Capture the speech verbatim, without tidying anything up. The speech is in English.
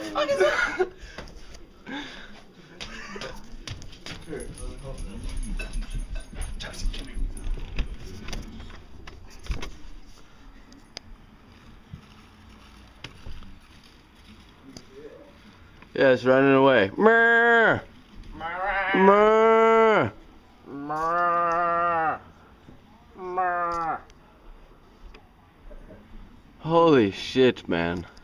fuck is that? Yeah, it's running away. Mrrr! Mrrr! Mrrr. Mrrr. Holy shit, man.